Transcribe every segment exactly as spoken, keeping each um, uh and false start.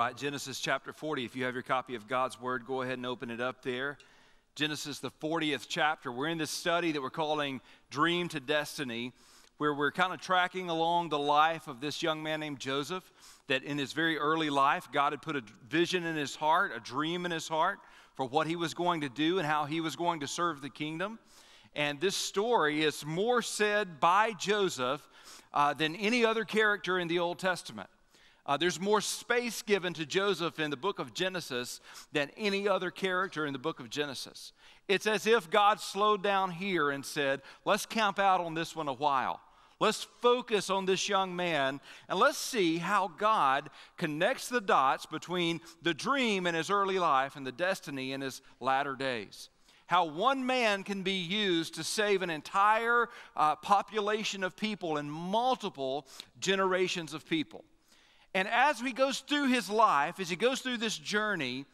right, Genesis chapter forty. If you have your copy of God's Word, go ahead and open it up there. Genesis, the fortieth chapter. We're in this study that we're calling Dream to Destiny, where we're kind of tracking along the life of this young man named Joseph, that in his very early life, God had put a vision in his heart, a dream in his heart for what he was going to do and how he was going to serve the kingdom. And this story is more said by Joseph uh, than any other character in the Old Testament. Uh, there's more space given to Joseph in the book of Genesis than any other character in the book of Genesis. It's as if God slowed down here and said, let's camp out on this one a while. Let's focus on this young man, and let's see how God connects the dots between the dream in his early life and the destiny in his latter days. How one man can be used to save an entire uh, population of people and multiple generations of people. And as he goes through his life, as he goes through this journey,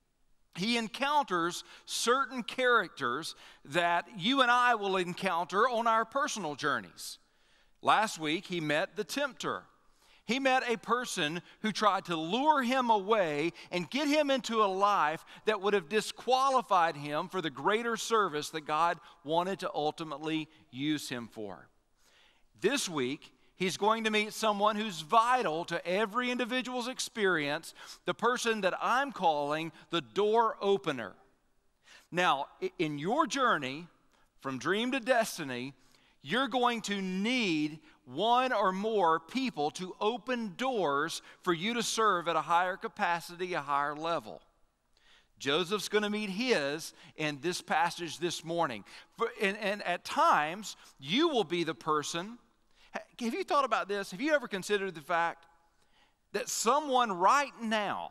he encounters certain characters that you and I will encounter on our personal journeys. Last week, he met the tempter. He met a person who tried to lure him away and get him into a life that would have disqualified him for the greater service that God wanted to ultimately use him for. This week, he's going to meet someone who's vital to every individual's experience, the person that I'm calling the door opener. Now, in your journey from dream to destiny, you're going to need one or more people to open doors for you to serve at a higher capacity, a higher level. Joseph's going to meet his in this passage this morning. And, and at times, you will be the person. Have you thought about this? Have you ever considered the fact that someone right now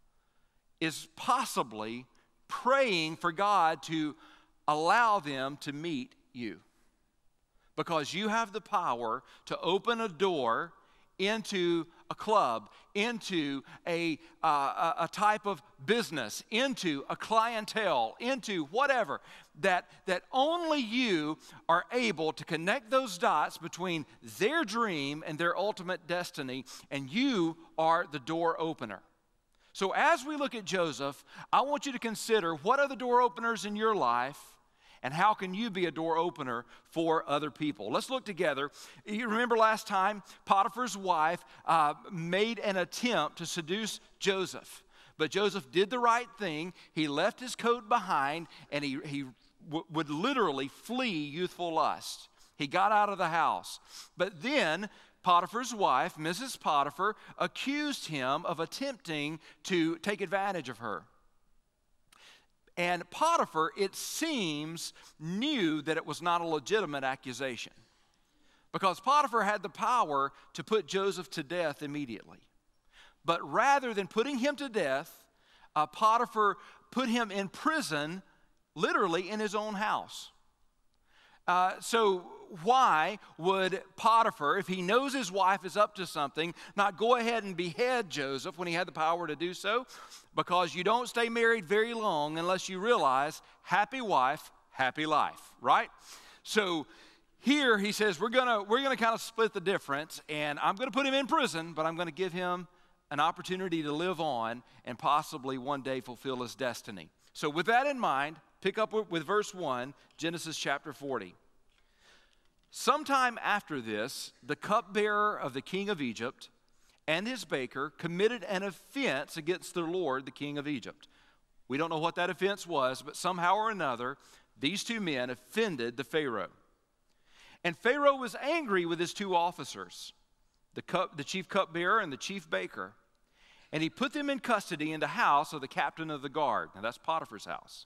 is possibly praying for God to allow them to meet you? Because you have the power to open a door into a club, into a, uh, a type of business, into a clientele, into whatever, that, that only you are able to connect those dots between their dream and their ultimate destiny, and you are the door opener. So as we look at Joseph, I want you to consider what are the door openers in your life, and how can you be a door opener for other people? Let's look together. You remember last time, Potiphar's wife uh, made an attempt to seduce Joseph. But Joseph did the right thing. He left his coat behind, and he, he w- would literally flee youthful lust. He got out of the house. But then Potiphar's wife, Missus Potiphar, accused him of attempting to take advantage of her. And Potiphar, it seems, knew that it was not a legitimate accusation, because Potiphar had the power to put Joseph to death immediately. But rather than putting him to death, uh, Potiphar put him in prison, literally in his own house. Uh, so why would Potiphar, if he knows his wife is up to something, not go ahead and behead Joseph when he had the power to do so? Because you don't stay married very long unless you realize, happy wife, happy life, right? So here he says, we're gonna, we're gonna kind of split the difference, and I'm gonna put him in prison, but I'm gonna give him an opportunity to live on and possibly one day fulfill his destiny. So with that in mind, pick up with verse one, Genesis chapter forty. Sometime after this, the cupbearer of the king of Egypt and his baker committed an offense against their lord, the king of Egypt. We don't know what that offense was, but somehow or another, these two men offended the Pharaoh. And Pharaoh was angry with his two officers, the, cup, the chief cupbearer and the chief baker, and he put them in custody in the house of the captain of the guard. Now that's Potiphar's house,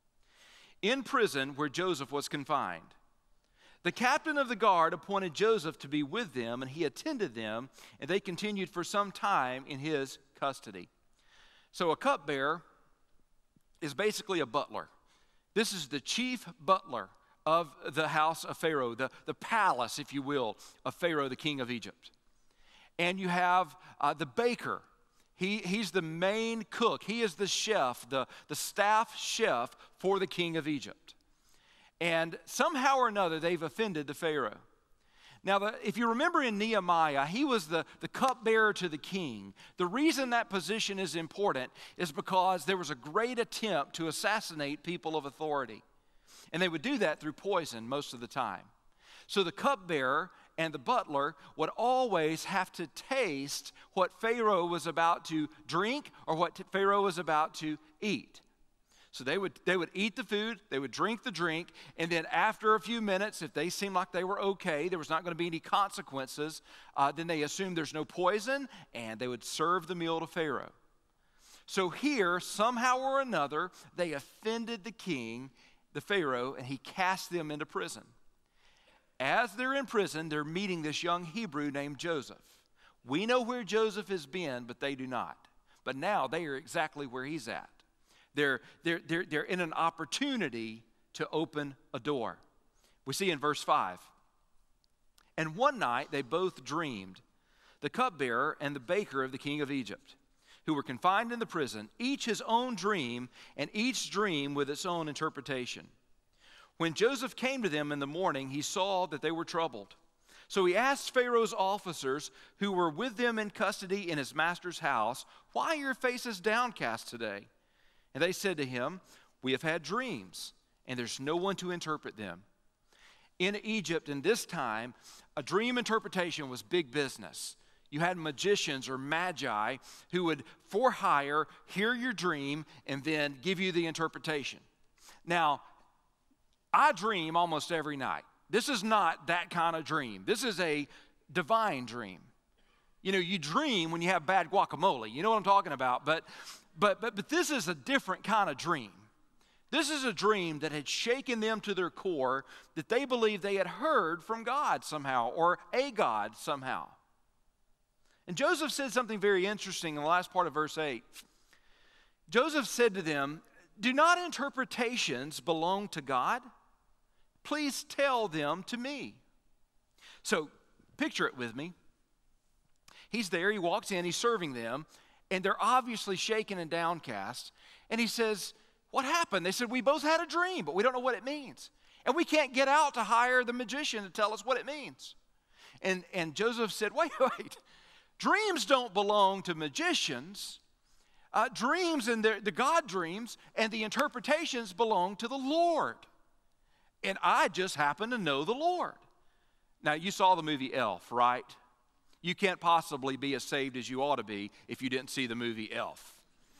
in prison where Joseph was confined. The captain of the guard appointed Joseph to be with them, and he attended them, and they continued for some time in his custody. So a cupbearer is basically a butler. This is the chief butler of the house of Pharaoh, the, the palace, if you will, of Pharaoh, the king of Egypt. And you have uh, the baker. He, he's the main cook. He is the chef, the, the staff chef for the king of Egypt. And somehow or another, they've offended the Pharaoh. Now, the, if you remember in Nehemiah, he was the, the cupbearer to the king. The reason that position is important is because there was a great attempt to assassinate people of authority. And they would do that through poison most of the time. So the cupbearer and the butler would always have to taste what Pharaoh was about to drink or what Pharaoh was about to eat. So they would, they would eat the food, they would drink the drink, and then after a few minutes, if they seemed like they were okay, there was not going to be any consequences, uh, then they assumed there's no poison, and they would serve the meal to Pharaoh. So here, somehow or another, they offended the king, the Pharaoh, and he cast them into prison. As they're in prison, they're meeting this young Hebrew named Joseph. We know where Joseph has been, but they do not. But now they are exactly where he's at. They're, they're, they're, they're in an opportunity to open a door. We see in verse five. And one night they both dreamed, the cupbearer and the baker of the king of Egypt, who were confined in the prison, each his own dream, and each dream with its own interpretation. When Joseph came to them in the morning, he saw that they were troubled. So he asked Pharaoh's officers who were with them in custody in his master's house, "Why are your faces downcast today?" And they said to him, "We have had dreams, and there's no one to interpret them." In Egypt in this time, a dream interpretation was big business. You had magicians or magi who would, for hire, hear your dream and then give you the interpretation. Now, I dream almost every night. This is not that kind of dream. This is a divine dream. You know, you dream when you have bad guacamole. You know what I'm talking about? But, but, but, but this is a different kind of dream. This is a dream that had shaken them to their core, that they believed they had heard from God somehow, or a God somehow. And Joseph said something very interesting in the last part of verse eight. Joseph said to them, "Do not interpretations belong to God? Please tell them to me." So picture it with me. He's there, he walks in, he's serving them, and they're obviously shaken and downcast. And he says, "What happened?" They said, "We both had a dream, but we don't know what it means. And we can't get out to hire the magician to tell us what it means." And, and Joseph said, wait, wait. Dreams don't belong to magicians. Uh, dreams and the, the God dreams and the interpretations belong to the Lord. And I just happen to know the Lord. Now, you saw the movie Elf, right? You can't possibly be as saved as you ought to be if you didn't see the movie Elf.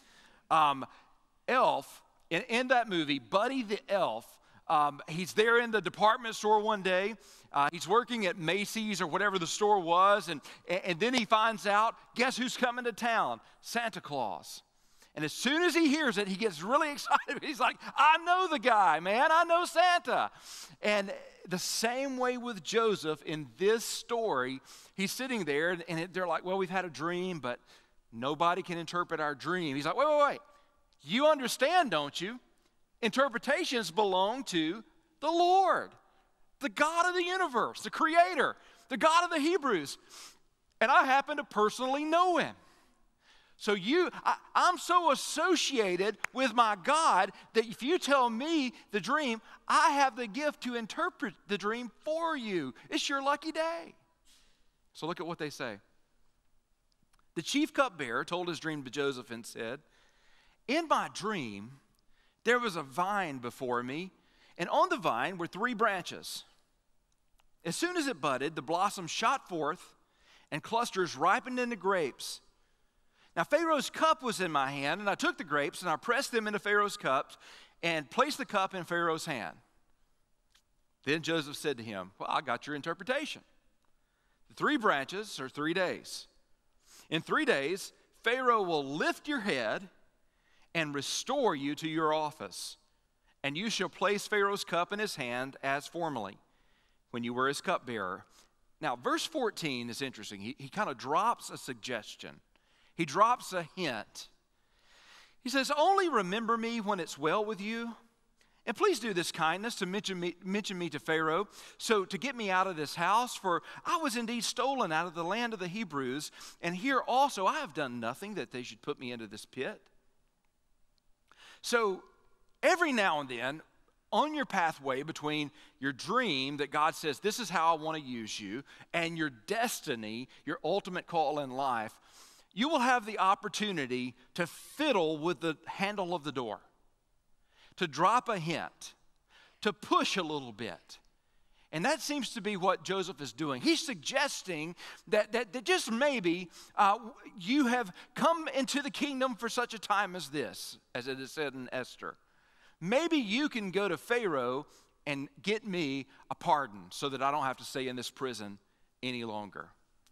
Um, Elf, in, in that movie, Buddy the Elf, um, he's there in the department store one day. Uh, he's working at Macy's or whatever the store was, and, and then he finds out, guess who's coming to town? Santa Claus. And as soon as he hears it, he gets really excited. He's like, "I know the guy, man. I know Santa." And the same way with Joseph in this story, he's sitting there, and they're like, "Well, we've had a dream, but nobody can interpret our dream." He's like, wait, wait, wait. You understand, don't you? Interpretations belong to the Lord, the God of the universe, the Creator, the God of the Hebrews. And I happen to personally know Him. So you, I, I'm so associated with my God that if you tell me the dream, I have the gift to interpret the dream for you. It's your lucky day. So look at what they say. The chief cupbearer told his dream to Joseph and said, "In my dream, there was a vine before me, and on the vine were three branches. As soon as it budded, the blossoms shot forth, and clusters ripened into grapes. Now Pharaoh's cup was in my hand, and I took the grapes, and I pressed them into Pharaoh's cup, and placed the cup in Pharaoh's hand." Then Joseph said to him, "Well, I got your interpretation. The three branches are three days. In three days, Pharaoh will lift your head and restore you to your office, and you shall place Pharaoh's cup in his hand as formerly, when you were his cupbearer." Now, verse fourteen is interesting. He, he kind of drops a suggestion. He drops a hint. He says, "Only remember me when it's well with you, and please do this kindness to mention me, mention me to Pharaoh, so to get me out of this house, for I was indeed stolen out of the land of the Hebrews, and here also I have done nothing that they should put me into this pit." So every now and then, on your pathway between your dream that God says, this is how I want to use you, and your destiny, your ultimate call in life, you will have the opportunity to fiddle with the handle of the door, to drop a hint, to push a little bit. And that seems to be what Joseph is doing. He's suggesting that, that, that just maybe uh, you have come into the kingdom for such a time as this, as it is said in Esther. Maybe you can go to Pharaoh and get me a pardon so that I don't have to stay in this prison any longer.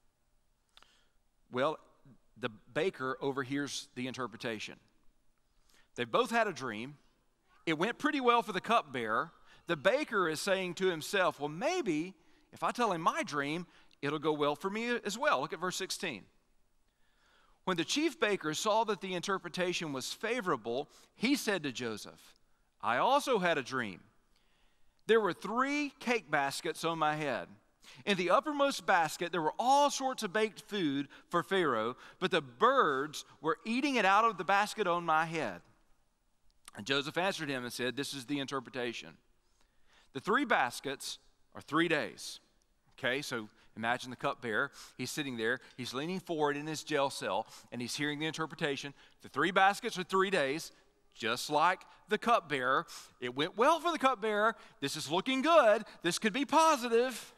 Well, the baker overhears the interpretation. They both had a dream. It went pretty well for the cupbearer. The baker is saying to himself, well, maybe if I tell him my dream, it'll go well for me as well. Look at verse sixteen. When the chief baker saw that the interpretation was favorable, he said to Joseph, I also had a dream. There were three cake baskets on my head. In the uppermost basket, there were all sorts of baked food for Pharaoh, but the birds were eating it out of the basket on my head. And Joseph answered him and said, this is the interpretation. The three baskets are three days. Okay, so imagine the cupbearer. He's sitting there. He's leaning forward in his jail cell, and he's hearing the interpretation. The three baskets are three days, just like the cupbearer. It went well for the cupbearer. This is looking good. This could be positive.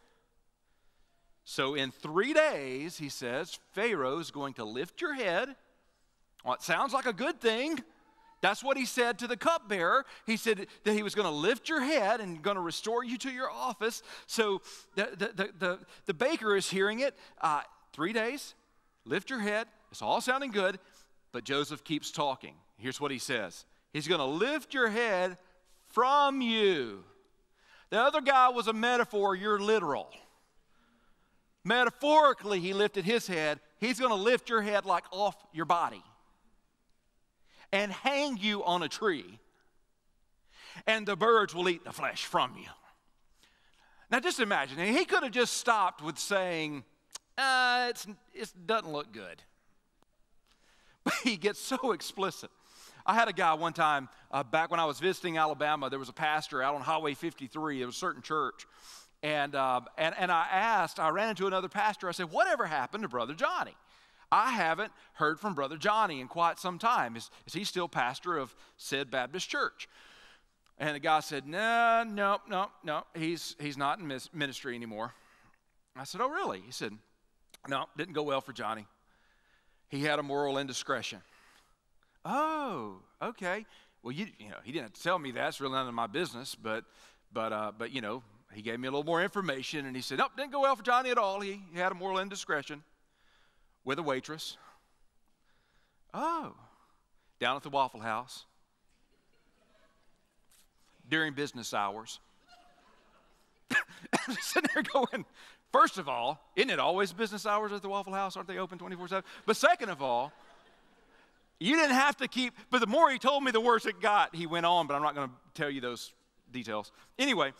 So in three days, he says, Pharaoh's going to lift your head. Well, it sounds like a good thing. That's what he said to the cupbearer. He said that he was going to lift your head and going to restore you to your office. So the, the, the, the, the baker is hearing it. Uh, three days, lift your head. It's all sounding good, but Joseph keeps talking. Here's what he says. He's going to lift your head from you. The other guy was a metaphor. You're literal. Metaphorically, he lifted his head. He's going to lift your head like off your body and hang you on a tree, and the birds will eat the flesh from you. Now just imagine, he could have just stopped with saying, uh, it's, it doesn't look good. But he gets so explicit. I had a guy one time, uh, back when I was visiting Alabama, there was a pastor out on Highway fifty-three, it was a certain church, and, uh, and, and I asked, I ran into another pastor, I said, whatever happened to Brother Johnny? I haven't heard from Brother Johnny in quite some time. Is, is he still pastor of said Baptist church? And the guy said, no, no, no, no, he's, he's not in ministry anymore. I said, oh, really? He said, no, didn't go well for Johnny. He had a moral indiscretion. Oh, okay. Well, you, you know, he didn't have to tell me that. It's really none of my business, but, but, uh, but, you know, he gave me a little more information, and he said, nope, didn't go well for Johnny at all. He, he had a moral indiscretion with a waitress. Oh, down at the Waffle House during business hours. I'm sitting there going, first of all, isn't it always business hours at the Waffle House? Aren't they open twenty-four seven? But second of all, you didn't have to keep, but the more he told me, the worse it got. He went on, but I'm not going to tell you those details. Anyway,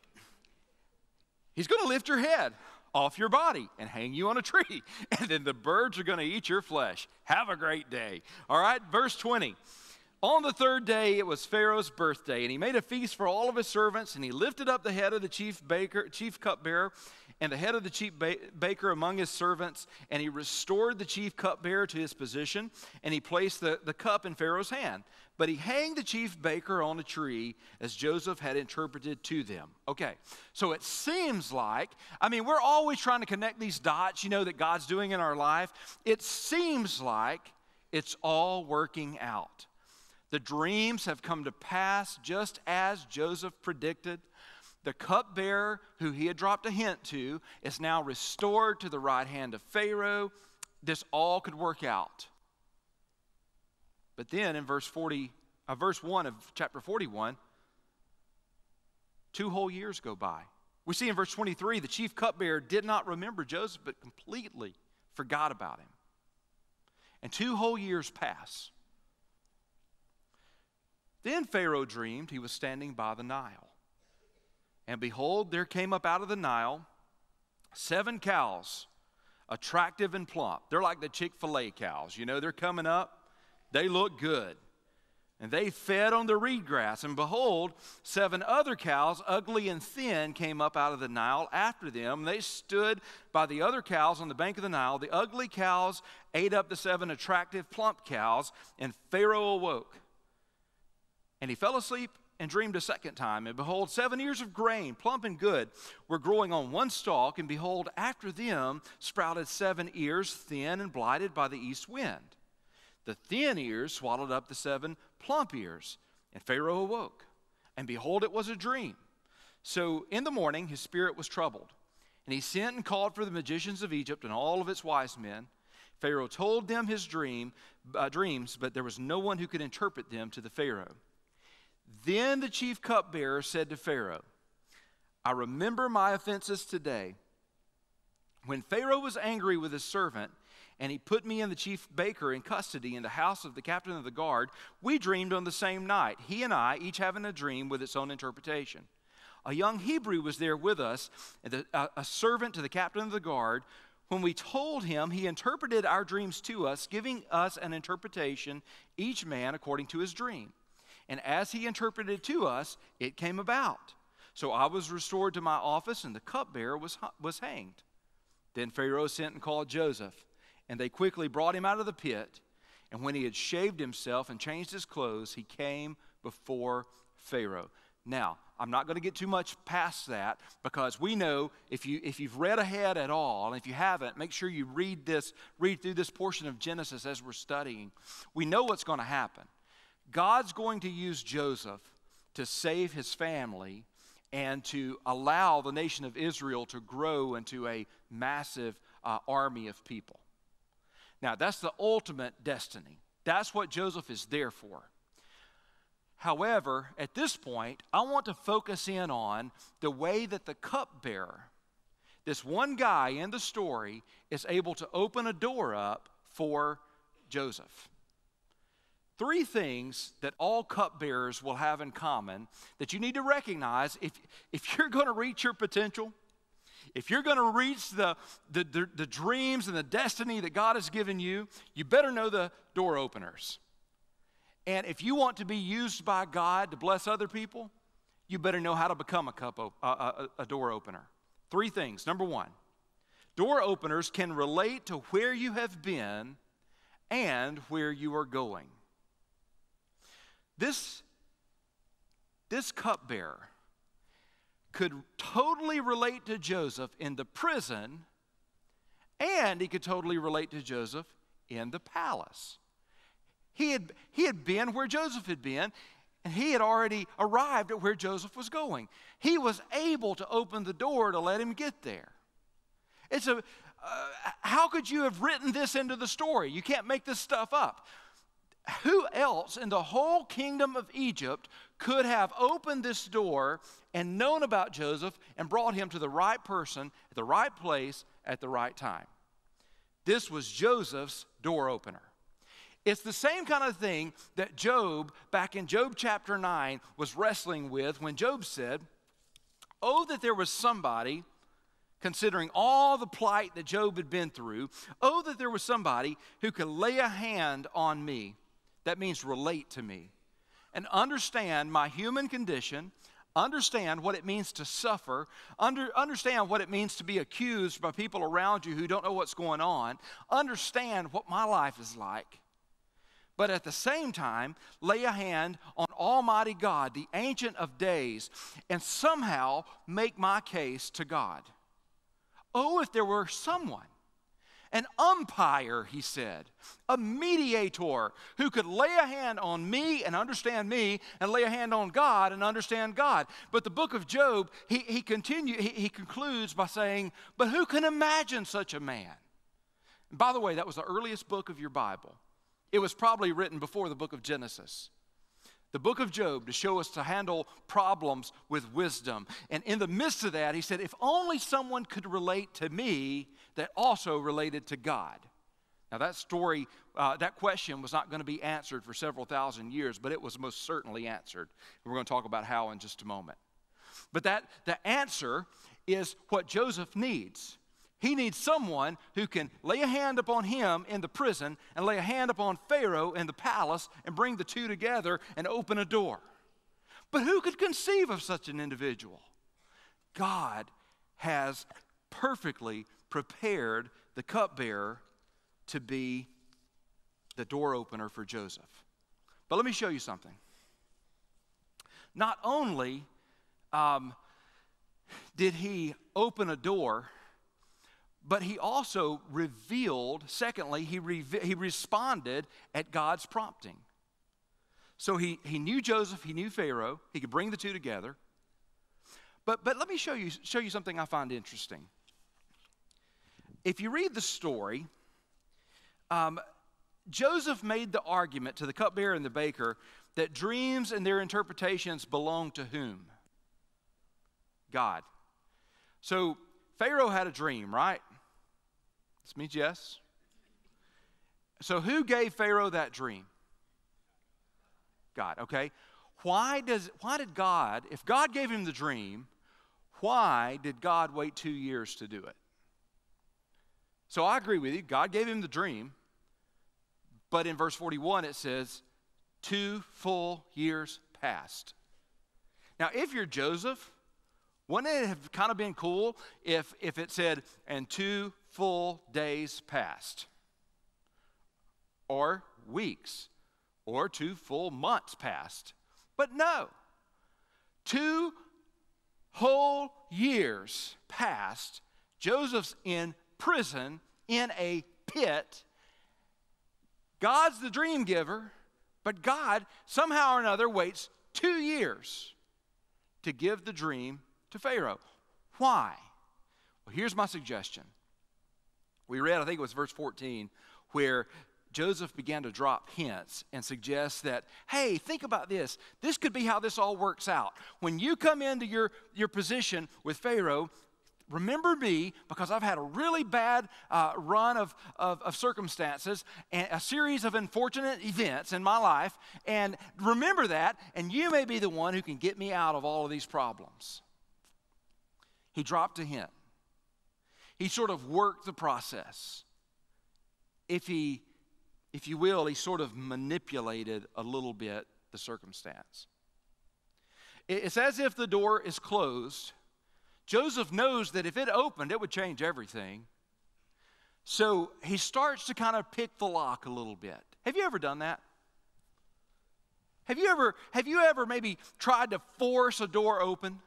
he's going to lift your head off your body and hang you on a tree, and then the birds are going to eat your flesh. Have a great day. All right, verse twenty. On the third day, it was Pharaoh's birthday, and he made a feast for all of his servants, and he lifted up the head of the chief baker, chief cupbearer, and the head of the chief ba- baker among his servants, and he restored the chief cupbearer to his position, and he placed the, the cup in Pharaoh's hand. But he hanged the chief baker on a tree as Joseph had interpreted to them. Okay, so it seems like, I mean, we're always trying to connect these dots, you know, that God's doing in our life. It seems like it's all working out. The dreams have come to pass just as Joseph predicted. The cupbearer, who he had dropped a hint to, is now restored to the right hand of Pharaoh. This all could work out. But then in verse forty, uh, verse one of chapter forty-one, two whole years go by. We see in verse twenty-three, the chief cupbearer did not remember Joseph, but completely forgot about him. And two whole years pass. Then Pharaoh dreamed he was standing by the Nile. And behold, there came up out of the Nile seven cows, attractive and plump. They're like the Chick-fil-A cows. You know, they're coming up. They look good. And they fed on the reed grass. And behold, seven other cows, ugly and thin, came up out of the Nile after them. They stood by the other cows on the bank of the Nile. The ugly cows ate up the seven attractive, plump cows, and Pharaoh awoke. And he fell asleep and dreamed a second time. And behold, seven ears of grain, plump and good, were growing on one stalk. And behold, after them sprouted seven ears, thin and blighted by the east wind. The thin ears swallowed up the seven plump ears, and Pharaoh awoke. And behold, it was a dream. So in the morning his spirit was troubled, and he sent and called for the magicians of Egypt and all of its wise men. Pharaoh told them his dream, uh, dreams, but there was no one who could interpret them to the Pharaoh. Then the chief cupbearer said to Pharaoh, I remember my offenses today. When Pharaoh was angry with his servant, and he put me and the chief baker in custody in the house of the captain of the guard, we dreamed on the same night, he and I, each having a dream with its own interpretation. A young Hebrew was there with us, a servant to the captain of the guard. When we told him, he interpreted our dreams to us, giving us an interpretation, each man according to his dream. And as he interpreted to us, it came about. So I was restored to my office, and the cupbearer was, was hanged. Then Pharaoh sent and called Joseph. And they quickly brought him out of the pit. And when he had shaved himself and changed his clothes, he came before Pharaoh. Now, I'm not going to get too much past that, because we know if, you, if you've read ahead at all, and if you haven't, make sure you read this, read through this portion of Genesis as we're studying. We know what's going to happen. God's going to use Joseph to save his family and to allow the nation of Israel to grow into a massive uh, army of people. Now, that's the ultimate destiny. That's what Joseph is there for. However, at this point, I want to focus in on the way that the cupbearer, this one guy in the story, is able to open a door up for Joseph. Three things that all cupbearers will have in common that you need to recognize if, if you're going to reach your potential. If you're going to reach the, the, the, the dreams and the destiny that God has given you, you better know the door openers. And if you want to be used by God to bless other people, you better know how to become a, cup op- a, a, a door opener. Three things. Number one, door openers can relate to where you have been and where you are going. This, this cupbearer could totally relate to Joseph in the prison, and he could totally relate to Joseph in the palace. He had, he had been where Joseph had been, and he had already arrived at where Joseph was going. He was able to open the door to let him get there. It's a, uh, how could you have written this into the story? You can't make this stuff up. Who else in the whole kingdom of Egypt could have opened this door and known about Joseph and brought him to the right person at the right place at the right time? This was Joseph's door opener. It's the same kind of thing that Job, back in Job chapter nine, was wrestling with when Job said, oh, that there was somebody, considering all the plight that Job had been through, oh, that there was somebody who could lay a hand on me. That means relate to me and understand my human condition, understand what it means to suffer, under, understand what it means to be accused by people around you who don't know what's going on, understand what my life is like. But at the same time, lay a hand on Almighty God, the Ancient of Days, and somehow make my case to God. Oh, if there were someone, an umpire, he said, a mediator who could lay a hand on me and understand me and lay a hand on God and understand God. But the book of Job, he, he, continue, he, he concludes by saying, but who can imagine such a man? And by the way, that was the earliest book of your Bible. It was probably written before the book of Genesis. The book of Job to show us to handle problems with wisdom. And in the midst of that, he said, if only someone could relate to me that also related to God. Now that story, uh, that question was not going to be answered for several thousand years, but it was most certainly answered. We're going to talk about how in just a moment. But that the answer is what Joseph needs. He needs someone who can lay a hand upon him in the prison and lay a hand upon Pharaoh in the palace and bring the two together and open a door. But who could conceive of such an individual? God has perfectly prepared the cupbearer to be the door opener for Joseph. But let me show you something. Not only um, did he open a door, but he also revealed, secondly, he, re- he responded at God's prompting. So he, he knew Joseph, he knew Pharaoh, he could bring the two together. But, but let me show you, show you something I find interesting. If you read the story, um, Joseph made the argument to the cupbearer and the baker that dreams and their interpretations belong to whom? God. So Pharaoh had a dream, right? This means yes. So who gave Pharaoh that dream? God, okay. Why does why did God, if God gave him the dream, why did God wait two years to do it? So I agree with you. God gave him the dream, but in verse forty-one it says, two full years passed. Now, if you're Joseph, wouldn't it have kind of been cool if, if it said, and two full days passed? Or weeks, or two full months passed. But no, two whole years passed. Joseph's in prison, in a pit. God's the dream giver, but God somehow or another waits two years to give the dream to Pharaoh. Why? Well, here's my suggestion. We read, I think it was verse fourteen, where Joseph began to drop hints and suggest that, hey, think about this. This could be how this all works out. When you come into your, your position with Pharaoh, remember me, because I've had a really bad uh, run of, of, of circumstances and a series of unfortunate events in my life. And remember that, and you may be the one who can get me out of all of these problems. He dropped a hint. He sort of worked the process. If he, if you will, he sort of manipulated a little bit the circumstance. It's as if the door is closed. Joseph knows that if it opened, it would change everything. So he starts to kind of pick the lock a little bit. Have you ever done that? Have you ever, have you ever maybe tried to force a door open?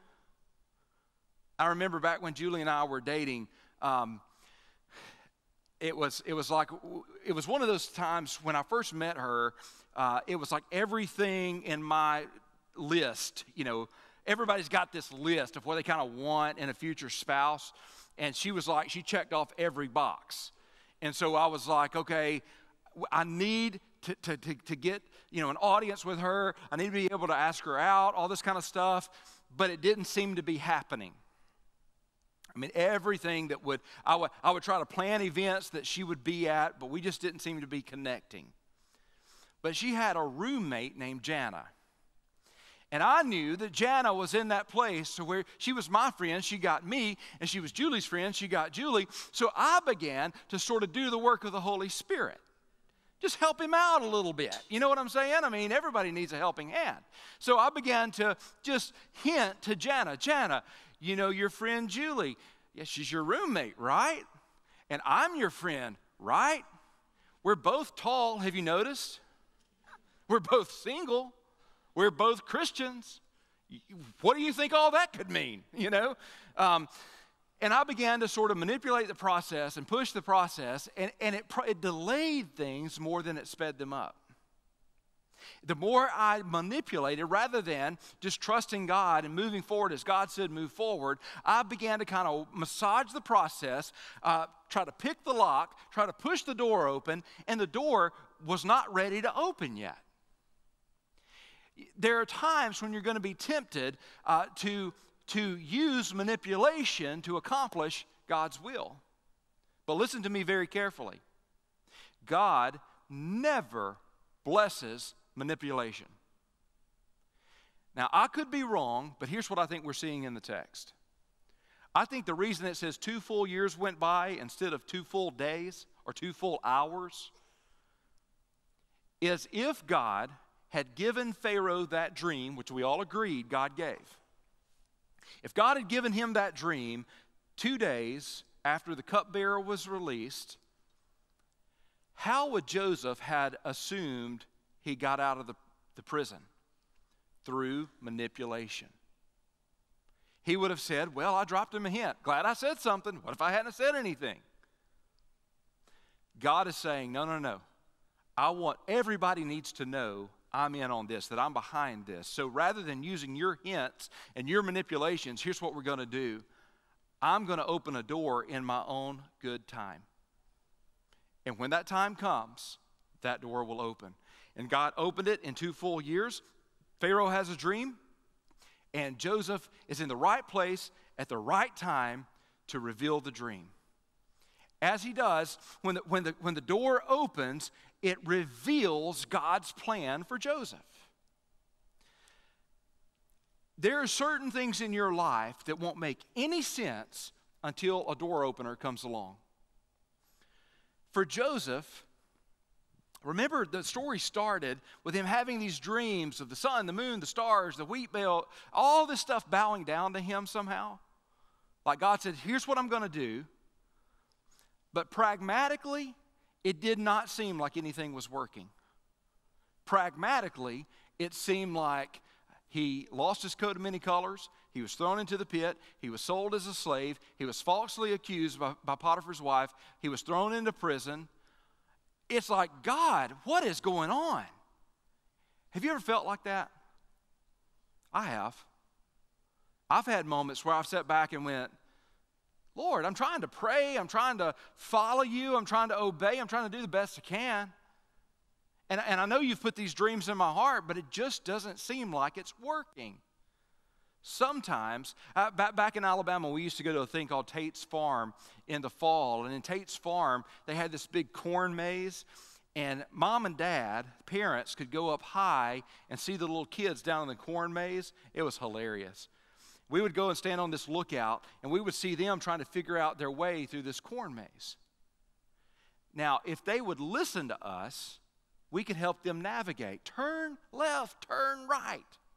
I remember back when Julie and I were dating, um, it was it was like it was one of those times when I first met her. Uh, it was like everything in my list, you know. Everybody's got this list of what they kind of want in a future spouse. And she was like, she checked off every box. And so I was like, okay, I need to, to, to, to get, you know, an audience with her. I need to be able to ask her out, all this kind of stuff. But it didn't seem to be happening. I mean, everything that would, I would, I would try to plan events that she would be at, but we just didn't seem to be connecting. But she had a roommate named Jana. And I knew that Jana was in that place where she was my friend, she got me, and she was Julie's friend, she got Julie. So I began to sort of do the work of the Holy Spirit. Just help him out a little bit. You know what I'm saying? I mean, everybody needs a helping hand. So I began to just hint to Jana, Jana, you know your friend Julie. Yes, she's your roommate, right? And I'm your friend, right? We're both tall, have you noticed? We're both single. We're both Christians. What do you think all that could mean, you know? Um, and I began to sort of manipulate the process and push the process, and, and it, it delayed things more than it sped them up. The more I manipulated, rather than just trusting God and moving forward as God said move forward, I began to kind of massage the process, uh, try to pick the lock, try to push the door open, and the door was not ready to open yet. There are times when you're going to be tempted uh, to, to use manipulation to accomplish God's will. But listen to me very carefully. God never blesses manipulation. Now, I could be wrong, but here's what I think we're seeing in the text. I think the reason it says two full years went by instead of two full days or two full hours is if God had given Pharaoh that dream, which we all agreed God gave. If God had given him that dream two days after the cupbearer was released, how would Joseph had assumed he got out of the, the prison? Through manipulation. He would have said, well, I dropped him a hint. Glad I said something. What if I hadn't said anything? God is saying, no, no, no. I want, everybody needs to know I'm in on this, that I'm behind this. So rather than using your hints and your manipulations, here's what we're going to do. I'm going to open a door in my own good time. And when that time comes, that door will open. And God opened it in two full years. Pharaoh has a dream. And Joseph is in the right place at the right time to reveal the dream. As he does, when the, when the, when the door opens, it reveals God's plan for Joseph. There are certain things in your life that won't make any sense until a door opener comes along. For Joseph, remember, the story started with him having these dreams of the sun, the moon, the stars, the wheat belt, all this stuff bowing down to him somehow. Like God said, here's what I'm going to do. But pragmatically, it did not seem like anything was working. Pragmatically, it seemed like he lost his coat of many colors. He was thrown into the pit. He was sold as a slave. He was falsely accused by, by Potiphar's wife. He was thrown into prison. It's like, God, what is going on? Have you ever felt like that? I have. I've had moments where I've sat back and went, Lord, I'm trying to pray. I'm trying to follow you. I'm trying to obey. I'm trying to do the best I can. And, and I know you've put these dreams in my heart, but it just doesn't seem like it's working. Sometimes, uh, back, back in Alabama, we used to go to a thing called Tate's Farm in the fall. And in Tate's Farm, they had this big corn maze. And mom and dad, parents, could go up high and see the little kids down in the corn maze. It was hilarious. We would go and stand on this lookout, and we would see them trying to figure out their way through this corn maze. Now, if they would listen to us, we could help them navigate. Turn left, turn right.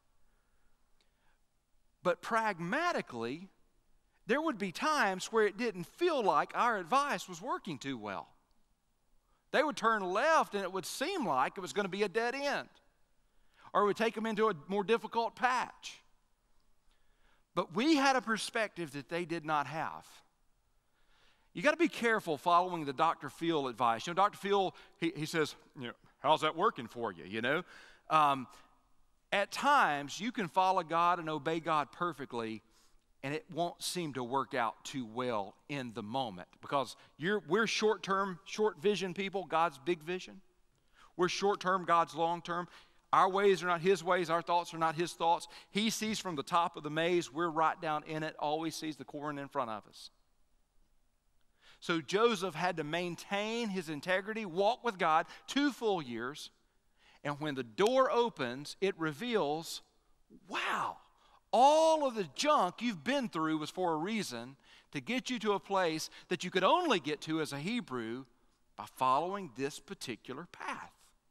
But pragmatically, there would be times where it didn't feel like our advice was working too well. They would turn left, and it would seem like it was going to be a dead end. Or it would take them into a more difficult patch. But we had a perspective that they did not have. You got to be careful following the Doctor Phil advice. You know, Doctor Phil, he, he says, you know, how's that working for you, you know? Um, at times, you can follow God and obey God perfectly, and it won't seem to work out too well in the moment. Because you're, we're short-term, short vision people, God's big vision. We're short-term, God's long-term. Our ways are not his ways. Our thoughts are not his thoughts. He sees from the top of the maze. We're right down in it, always sees the corn in front of us. So Joseph had to maintain his integrity, walk with God two full years. And when the door opens, it reveals, wow, all of the junk you've been through was for a reason, to get you to a place that you could only get to as a Hebrew by following this particular path.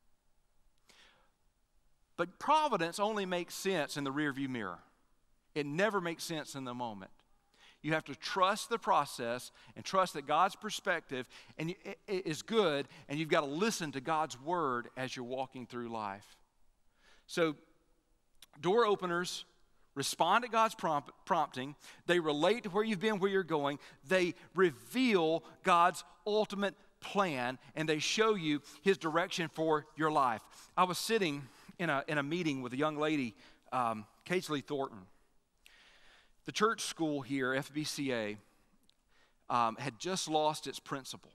But providence only makes sense in the rearview mirror. It never makes sense in the moment. You have to trust the process and trust that God's perspective and is good, and you've got to listen to God's word as you're walking through life. So, door openers respond to God's prompt, prompting. They relate to where you've been, where you're going. They reveal God's ultimate plan, and they show you his direction for your life. I was sitting in a, in a meeting with a young lady, um, Kaisley Thornton. The church school here, F B C A, um, had just lost its principal.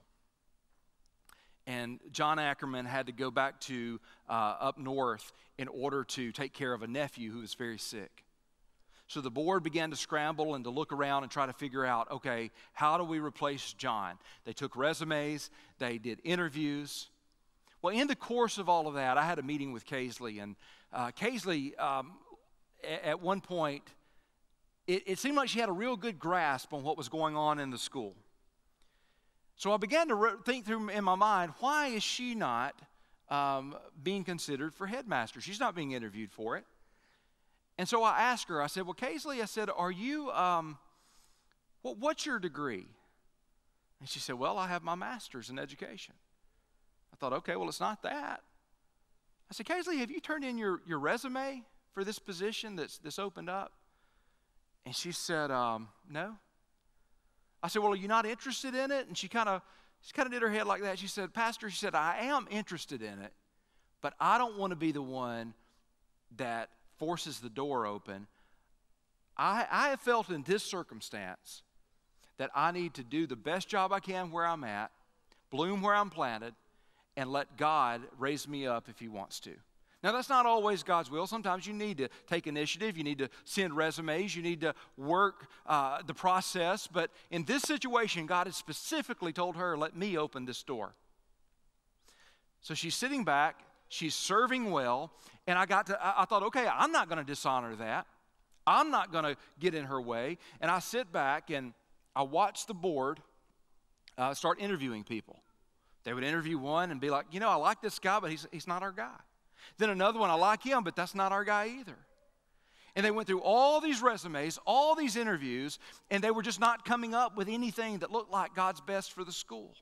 And John Ackerman had to go back to uh, up north in order to take care of a nephew who was very sick. So the board began to scramble and to look around and try to figure out, okay, how do we replace John? They took resumes, they did interviews. Well, in the course of all of that, I had a meeting with Kaisley, and uh, Kaisley, um, a- at one point, it, it seemed like she had a real good grasp on what was going on in the school. So I began to re- think through in my mind, why is she not um, being considered for headmaster? She's not being interviewed for it. And so I asked her, I said, well, Kaisley, I said, are you, um, what, what's your degree? And she said, well, I have my master's in education. I thought, okay, well, it's not that. I said, Kaisley, have you turned in your, your resume for this position that's, that's opened up? And she said, um, no. I said, well, are you not interested in it? And she kind of she kind of did her head like that. She said, Pastor, she said, I am interested in it, but I don't want to be the one that forces the door open. I, I have felt in this circumstance that I need to do the best job I can where I'm at, bloom where I'm planted, and let God raise me up if He wants to. Now, that's not always God's will. Sometimes you need to take initiative. You need to send resumes. You need to work uh, the process. But in this situation, God has specifically told her, let me open this door. So she's sitting back. She's serving well. And I got to, I, I thought, okay, I'm not going to dishonor that. I'm not going to get in her way. And I sit back and I watch the board uh, start interviewing people. They would interview one and be like, you know, I like this guy, but he's, he's not our guy. Then another one, I like him, but that's not our guy either. And they went through all these resumes, all these interviews, and they were just not coming up with anything that looked like God's best for the school.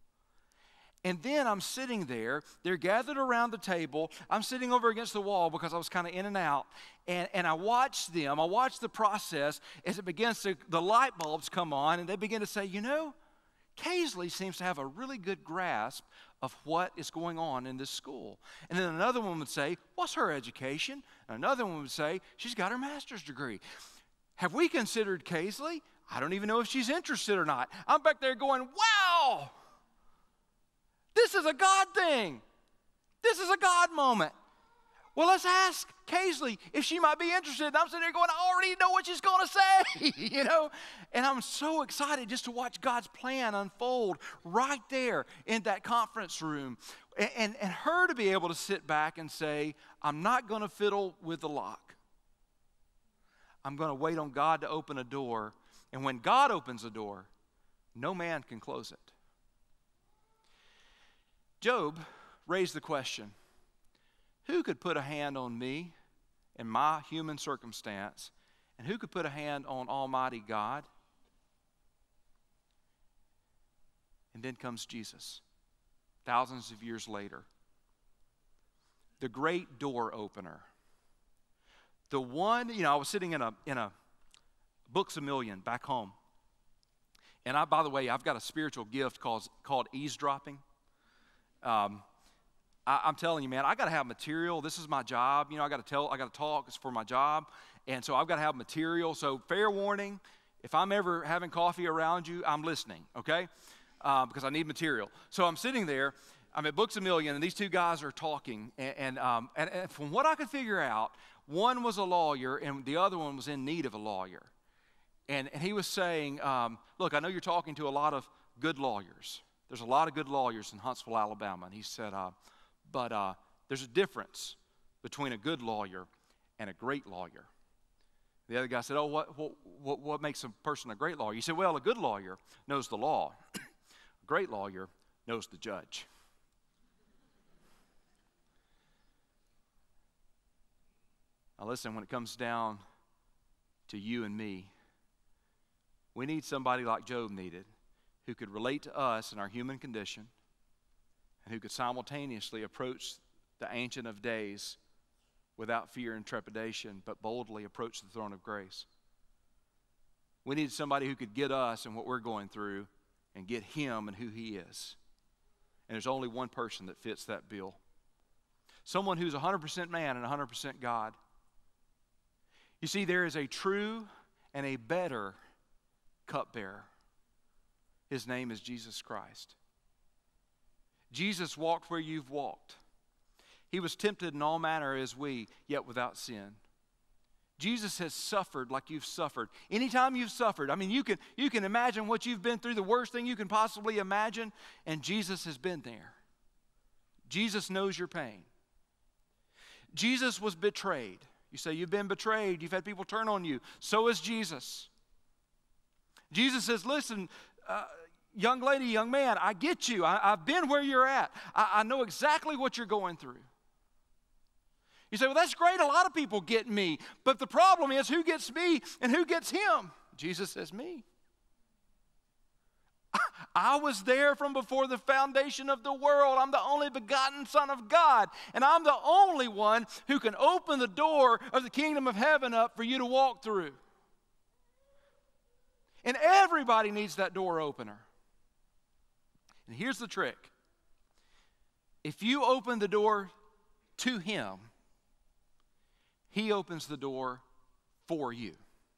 And then I'm sitting there, they're gathered around the table, I'm sitting over against the wall because I was kind of in and out, and, and I watch them, I watch the process as it begins to, the light bulbs come on, and they begin to say, you know, Kaisley seems to have a really good grasp of what is going on in this school. And then another one would say, what's her education? And another one would say, she's got her master's degree. Have we considered Kaisley? I don't even know if she's interested or not. I'm back there going, wow, this is a God thing. This is a God moment. Well, let's ask Kaisley if she might be interested. And I'm sitting there going, I already know what she's going to say, you know. And I'm so excited just to watch God's plan unfold right there in that conference room. And, and, and her to be able to sit back and say, I'm not going to fiddle with the lock. I'm going to wait on God to open a door. And when God opens a door, no man can close it. Job raised the question, who could put a hand on me in my human circumstance, and who could put a hand on Almighty God? And then comes Jesus, thousands of years later. The great door opener. The one, you know, I was sitting in a in a Books A Million back home. And I, by the way, I've got a spiritual gift called, called eavesdropping. Um, I, I'm telling you, man, I got to have material. This is my job. You know, I got to tell, I got to talk. It's for my job. And so I've got to have material. So fair warning, if I'm ever having coffee around you, I'm listening, okay? Uh, because I need material. So I'm sitting there. I'm at Books A Million, and these two guys are talking. And, and, um, and, and from what I could figure out, one was a lawyer, and the other one was in need of a lawyer. And, and he was saying, um, look, I know you're talking to a lot of good lawyers. There's a lot of good lawyers in Huntsville, Alabama. And he said, uh, but uh, there's a difference between a good lawyer and a great lawyer. The other guy said, oh, what, what, what makes a person a great lawyer? He said, well, a good lawyer knows the law. A great lawyer knows the judge. Now listen, when it comes down to you and me, we need somebody like Job needed, who could relate to us in our human condition and who could simultaneously approach the Ancient of Days without fear and trepidation, but boldly approach the throne of grace. We need somebody who could get us and what we're going through and get him and who he is. And there's only one person that fits that bill. Someone who's one hundred percent man and one hundred percent God. You see, there is a true and a better cupbearer. His name is Jesus Christ. Jesus walked where you've walked. He was tempted in all manner as we, yet without sin. Jesus has suffered like you've suffered. Anytime you've suffered, I mean, you can, you can imagine what you've been through, the worst thing you can possibly imagine, and Jesus has been there. Jesus knows your pain. Jesus was betrayed. You say you've been betrayed. You've had people turn on you. So is Jesus. Jesus says, listen, uh, young lady, young man, I get you. I, I've been where you're at. I, I know exactly what you're going through. You say, well, that's great. A lot of people get me. But the problem is, who gets me and who gets him? Jesus says, me. I was there from before the foundation of the world. I'm the only begotten Son of God. And I'm the only one who can open the door of the kingdom of heaven up for you to walk through. And everybody needs that door opener. And here's the trick. If you open the door to him, he opens the door for you.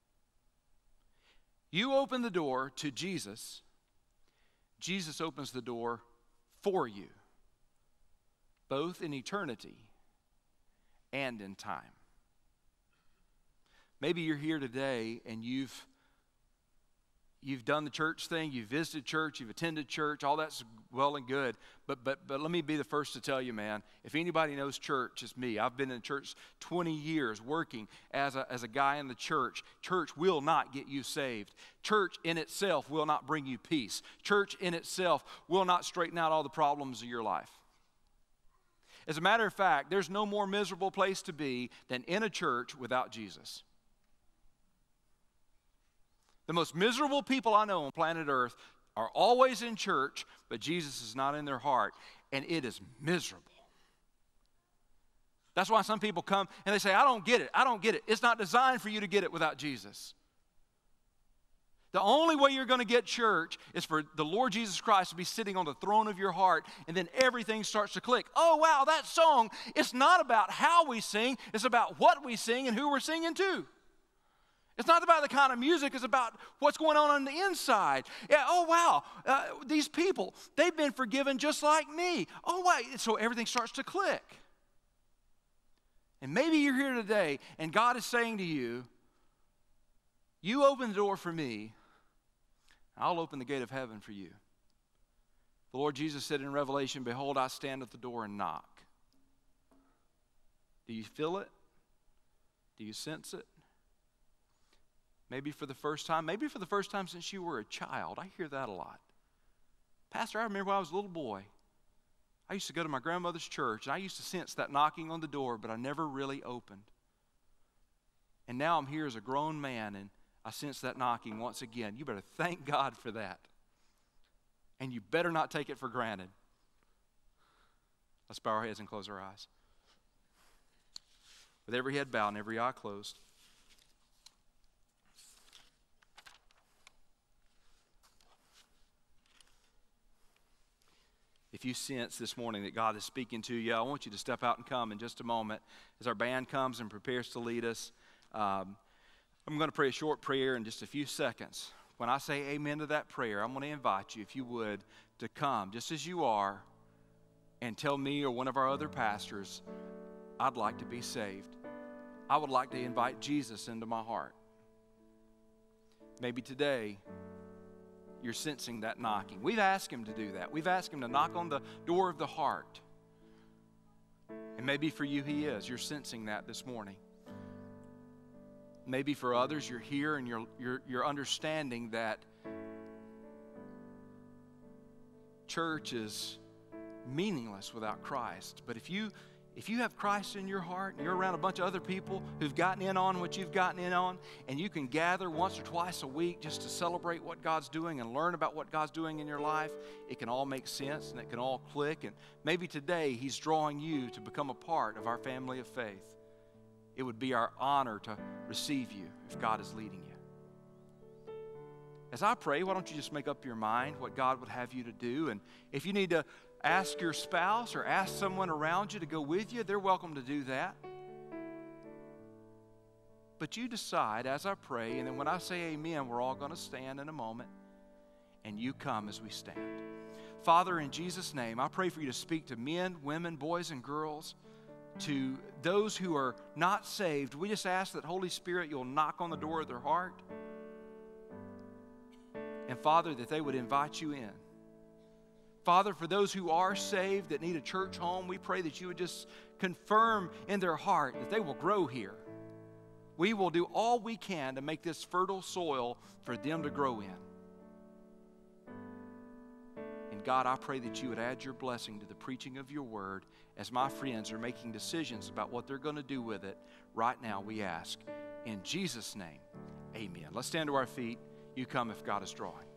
You open the door to Jesus, Jesus opens the door for you, both in eternity and in time. Maybe you're here today and you've You've done the church thing, you've visited church, you've attended church, all that's well and good. But but but let me be the first to tell you, man, if anybody knows church, it's me. I've been in church twenty years working as a, as a guy in the church. Church will not get you saved. Church in itself will not bring you peace. Church in itself will not straighten out all the problems of your life. As a matter of fact, there's no more miserable place to be than in a church without Jesus. The most miserable people I know on planet Earth are always in church, but Jesus is not in their heart, and it is miserable. That's why some people come and they say, I don't get it, I don't get it. It's not designed for you to get it without Jesus. The only way you're going to get church is for the Lord Jesus Christ to be sitting on the throne of your heart, and then everything starts to click. Oh, wow, that song, it's not about how we sing, it's about what we sing and who we're singing to. It's not about the kind of music, it's about what's going on on the inside. Yeah, oh, wow, uh, these people, they've been forgiven just like me. Oh, wow, so everything starts to click. And maybe you're here today and God is saying to you, you open the door for me, I'll open the gate of heaven for you. The Lord Jesus said in Revelation, behold, I stand at the door and knock. Do you feel it? Do you sense it? Maybe for the first time, maybe for the first time since you were a child. I hear that a lot. Pastor, I remember when I was a little boy. I used to go to my grandmother's church, and I used to sense that knocking on the door, but I never really opened. And now I'm here as a grown man, and I sense that knocking once again. You better thank God for that. And you better not take it for granted. Let's bow our heads and close our eyes. With every head bowed and every eye closed. If you sense this morning that God is speaking to you, I want you to step out and come in just a moment as our band comes and prepares to lead us. Um, I'm going to pray a short prayer in just a few seconds. When I say amen to that prayer, I'm going to invite you, if you would, to come just as you are and tell me or one of our other pastors, I'd like to be saved. I would like to invite Jesus into my heart. Maybe today you're sensing that knocking. We've asked him to do that. We've asked him to knock on the door of the heart. And maybe for you he is. You're sensing that this morning. Maybe for others you're here and you're, you're, you're understanding that church is meaningless without Christ. But if you If you have Christ in your heart and you're around a bunch of other people who've gotten in on what you've gotten in on, and you can gather once or twice a week just to celebrate what God's doing and learn about what God's doing in your life, it can all make sense and it can all click. And maybe today he's drawing you to become a part of our family of faith. It would be our honor to receive you if God is leading you. As I pray, why don't you just make up your mind what God would have you to do? And if you need to ask your spouse or ask someone around you to go with you, they're welcome to do that. But you decide as I pray, and then when I say amen, we're all going to stand in a moment, and you come as we stand. Father, in Jesus' name, I pray for you to speak to men, women, boys, and girls, to those who are not saved. We just ask that, Holy Spirit, you'll knock on the door of their heart. And Father, that they would invite you in. Father, for those who are saved that need a church home, we pray that you would just confirm in their heart that they will grow here. We will do all we can to make this fertile soil for them to grow in. And God, I pray that you would add your blessing to the preaching of your word as my friends are making decisions about what they're going to do with it. Right now, we ask. In Jesus' name, amen. Let's stand to our feet. You come if God is drawing.